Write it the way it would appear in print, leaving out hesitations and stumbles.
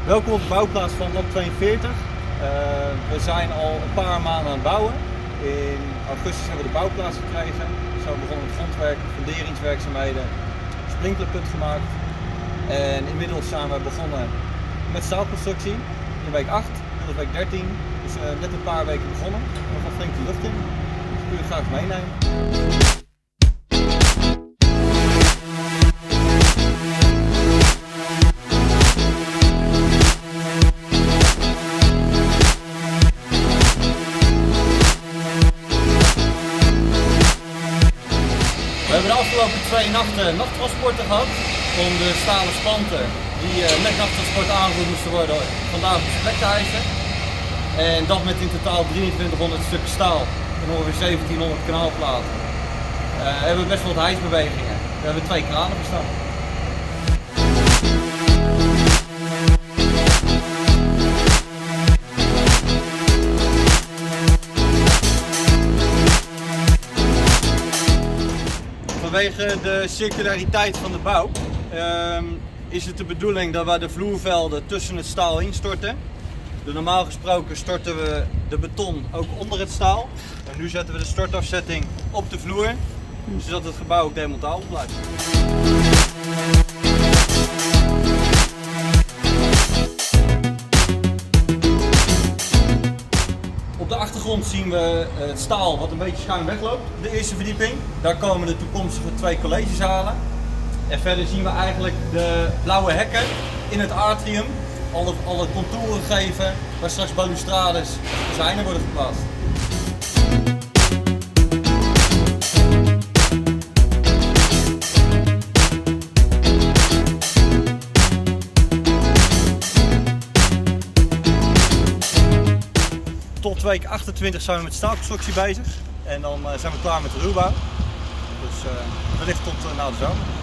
Welkom op de bouwplaats van Lab 42. We zijn al een paar maanden aan het bouwen. In augustus hebben we de bouwplaats gekregen. Zo begonnen met grondwerk, funderingswerkzaamheden, sprinklerpunt gemaakt. En inmiddels zijn we begonnen met staalconstructie in week 8, inmiddels week 13. Dus net een paar weken begonnen. We gaan flink de lucht in. Dus ik wil je graag meenemen. We hebben de afgelopen 2 nachten nachttransporten gehad om de stalen spanten die met nachttransport aangevoerd moesten worden vandaag op zijn plek te hijsen. En dat met in totaal 2300 stukken staal en ongeveer 1700 kanaalplaten. Hebben we best wel wat hijsbewegingen. We hebben 2 kranen gestaan. Vanwege de circulariteit van de bouw is het de bedoeling dat we de vloervelden tussen het staal instorten. Normaal gesproken storten we de beton ook onder het staal. En nu zetten we de stortafzetting op de vloer, zodat het gebouw ook demontabel blijft. Op de achtergrond zien we het staal wat een beetje schuin wegloopt. De eerste verdieping, daar komen de toekomstige 2 collegezalen. En verder zien we eigenlijk de blauwe hekken in het atrium. Alle contouren geven waar straks balustrades en kozijnen worden geplaatst. Tot week 28 zijn we met staalconstructie bezig en dan zijn we klaar met de ruwbouw. Dus dat ligt tot na de zomer.